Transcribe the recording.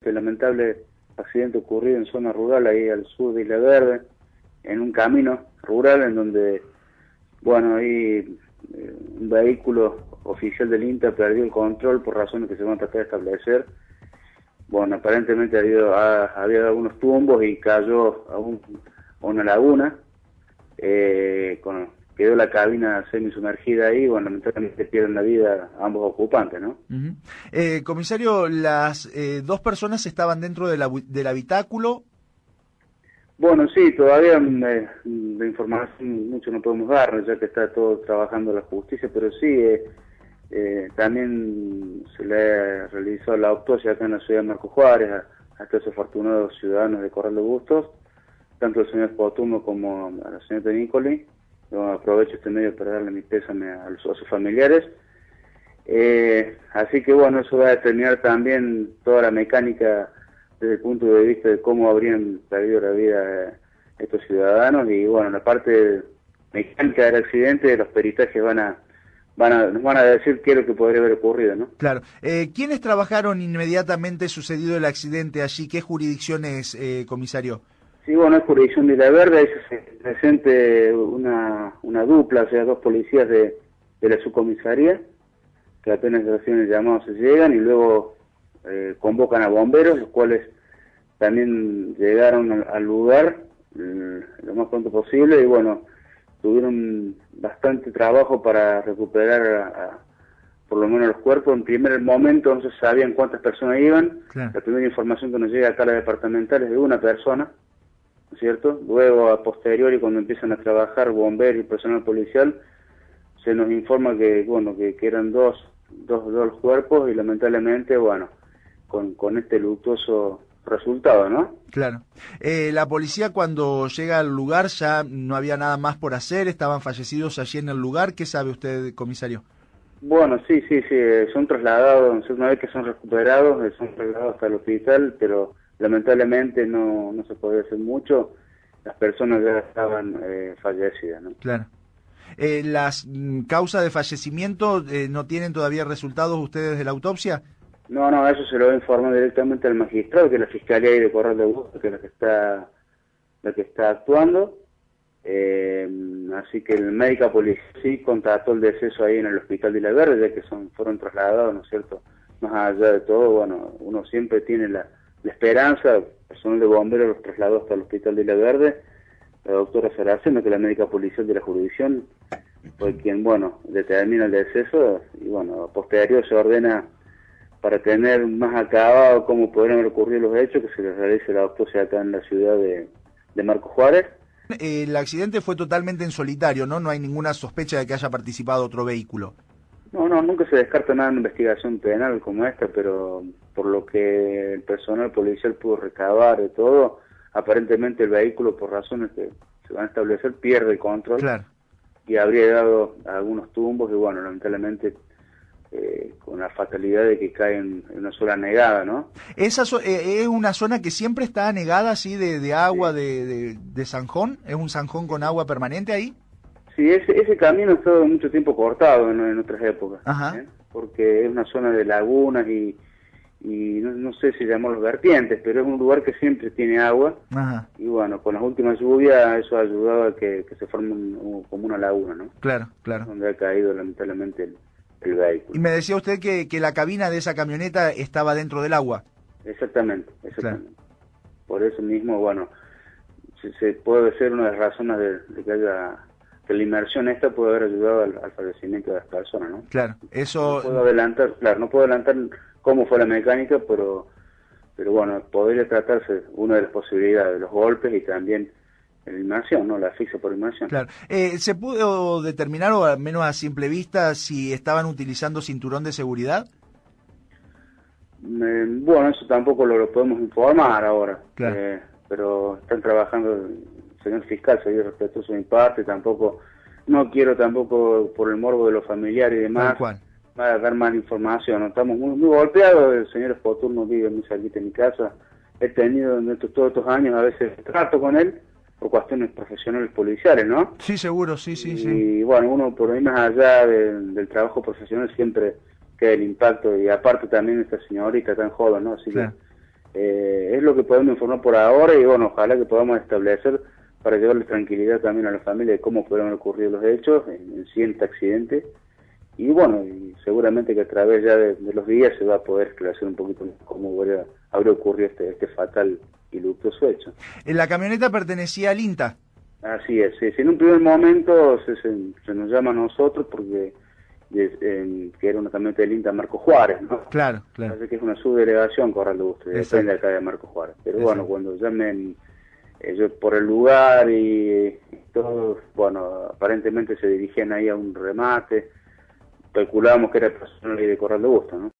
este lamentable accidente ocurrido en zona rural, ahí al sur de Isla Verde, en un camino rural en donde, bueno, ahí un vehículo oficial del INTA perdió el control por razones que se van a tratar de establecer. Bueno, aparentemente había algunos tumbos y cayó a una laguna, quedó la cabina semisumergida ahí, bueno, lamentablemente pierden la vida ambos ocupantes, ¿no? Comisario, las dos personas estaban dentro del habitáculo. Bueno, sí, todavía de información mucho no podemos dar, ya que está todo trabajando la justicia, pero sí, también se le realizó la autopsia acá en la ciudad de Marcos Juárez a estos afortunados ciudadanos de Corral de Bustos, tanto el señor Poturno como a la señora Nicoli. Yo aprovecho este medio para darle mi pésame a sus familiares. Así que bueno, eso va a determinar también toda la mecánica desde el punto de vista de cómo habrían perdido la vida estos ciudadanos, y bueno, la parte mecánica del accidente, los peritajes nos van a decir qué es lo que podría haber ocurrido, ¿no? Claro. ¿Quiénes trabajaron inmediatamente sucedido el accidente allí? ¿Qué jurisdicciones, comisario? Sí, bueno, es jurisdicción de Isla Verde, ahí se presente una dupla, o sea, dos policías de la subcomisaría, que apenas reciben el llamado se llegan, y luego convocan a bomberos, los cuales también llegaron al lugar lo más pronto posible, y bueno, tuvieron bastante trabajo para recuperar por lo menos los cuerpos. En primer momento no se sabían cuántas personas iban. Claro. La primera información que nos llega acá a la departamental es de una persona, ¿no es cierto? Luego, a posteriori, cuando empiezan a trabajar bomberos y personal policial, se nos informa que, bueno, que eran dos cuerpos, y lamentablemente, bueno, con este luctuoso resultado, ¿no? Claro. La policía, cuando llega al lugar, ya no había nada más por hacer, estaban fallecidos allí en el lugar. ¿Qué sabe usted, comisario? Bueno, sí, son trasladados, una vez que son recuperados, son trasladados hasta el hospital, pero lamentablemente no se podía hacer mucho, las personas ya estaban fallecidas, ¿no? Claro. ¿Las causas de fallecimiento no tienen todavía resultados ustedes de la autopsia? No, eso se lo informa directamente al magistrado, que es la Fiscalía ahí de Corral de Bustos, que es la que está actuando. Así que el médico policía sí constató el deceso ahí en el hospital de Isla Verde, ya que fueron trasladados, ¿no es cierto? Más allá de todo, bueno, uno siempre tiene la esperanza, el personal de bomberos los trasladó hasta el hospital de Isla Verde, la doctora Saraceno, que es la médica policial de la jurisdicción, fue quien, bueno, determina el deceso, y bueno, a posterior se ordena, para tener más acabado cómo podrían haber ocurrido los hechos, que se les realice la autopsia acá en la ciudad de Marcos Juárez. El accidente fue totalmente en solitario, ¿no? No hay ninguna sospecha de que haya participado otro vehículo. No, nunca se descarta nada en una investigación penal como esta, pero por lo que el personal policial pudo recabar de todo, aparentemente el vehículo, por razones que se van a establecer, pierde el control. Claro. Y habría dado algunos tumbos, y bueno, lamentablemente con la fatalidad de que cae en una zona anegada, ¿no? ¿Esa es una zona que siempre está anegada así de agua, sí, de zanjón? ¿Es un zanjón con agua permanente ahí? Sí, ese camino ha estado mucho tiempo cortado en otras épocas, porque es una zona de lagunas y no sé si llamamos los vertientes, pero es un lugar que siempre tiene agua. Ajá. Y bueno, con las últimas lluvias eso ha ayudado a que se forme como una laguna, ¿no? Claro. Donde ha caído lamentablemente el vehículo. Y me decía usted que la cabina de esa camioneta estaba dentro del agua. Exactamente. Claro. Por eso mismo, bueno, se puede ser una de las razones de que la inmersión esta puede haber ayudado al fallecimiento de las personas, ¿no? Claro, eso... No puedo adelantar cómo fue la mecánica, pero bueno, podría tratarse una de las posibilidades de los golpes y también la inmersión, ¿no? La asfixia por inmersión. Claro. ¿Se pudo determinar, o al menos a simple vista, si estaban utilizando cinturón de seguridad? Bueno, eso tampoco lo podemos informar ahora. Claro. Pero están trabajando, el señor fiscal se dio respetuoso de mi parte, no quiero tampoco por el morbo de los familiares y demás, dar más información. Estamos muy golpeados, el señor Poturno vive muy cerquita de mi casa, he tenido todos estos años a veces trato con él, por cuestiones profesionales policiales, ¿no? Sí, seguro, sí. Y bueno, uno por ahí más allá del trabajo profesional siempre queda el impacto, y aparte también esta señorita tan joven, ¿no? Así que Es lo que podemos informar por ahora y bueno, ojalá que podamos establecer para llevarle tranquilidad también a la familia de cómo fueron ocurridos los hechos en sí este accidente. Y bueno, y seguramente que a través ya de los días se va a poder esclarecer un poquito cómo habría ocurrido este fatal y luctuoso hecho. ¿La camioneta pertenecía al INTA? Así es, sí. En un primer momento se nos llama a nosotros porque que era una camioneta del INTA Marco Juárez, ¿no? Claro, claro. Parece que es una subdelegación Corral de Bustos, depende acá de Marco Juárez. Pero bueno, cuando llamen ellos por el lugar y todo, bueno, aparentemente se dirigían ahí a un remate, calculábamos que era personal de Corral de Bustos, ¿no?